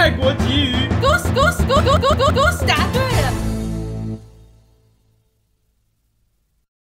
泰国鲫鱼。 恭喜答对了！